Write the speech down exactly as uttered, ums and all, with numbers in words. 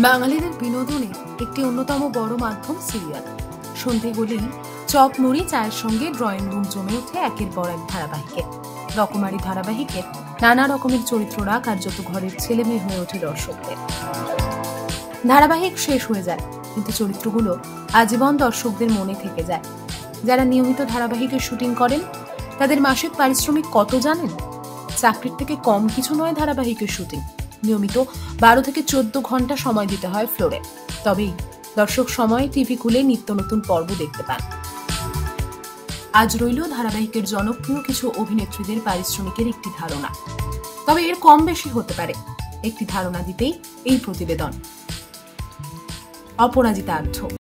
বাঙালিদের বিনোদনে একটি অন্যতম বড় মাধ্যম সিরিয়াল। সন্ধে হলেই চপ মুড়ি চায়ের সঙ্গে ড্রয়িং রুম জমে ওঠে একের পর এক ধারাবাহিকে। রকমারি ধারাবাহিকে নানা রকমের চরিত্ররা কার্যত ঘরের ছেলে মেয়ে হয়ে ওঠে দর্শকদের। ধারাবাহিক শেষ হয়ে যায়, কিন্তু চরিত্রগুলো আজীবন দর্শকদের মনে থেকে যায়। যারা নিয়মিত ধারাবাহিকের শুটিং করেন তাদের মাসিক পারিশ্রমিক কত জানেন? চাকরির থেকে কম কিছু নয় ধারাবাহিকের শুটিং। নিয়মিত বারো থেকে চোদ্দ ঘন্টা সময় দিতে হয় ফ্লোরে, তবেই দর্শক সময় টিভি খুলে নিত্য নতুন পর্ব দেখতে পান। আজ রইল ধারাবাহিকের জনপ্রিয় কিছু অভিনেত্রীদের পারিশ্রমিকের একটি ধারণা, তবে এর কম বেশি হতে পারে। একটি ধারণা দিতেই এই প্রতিবেদন। অপরাজিতা আর্য।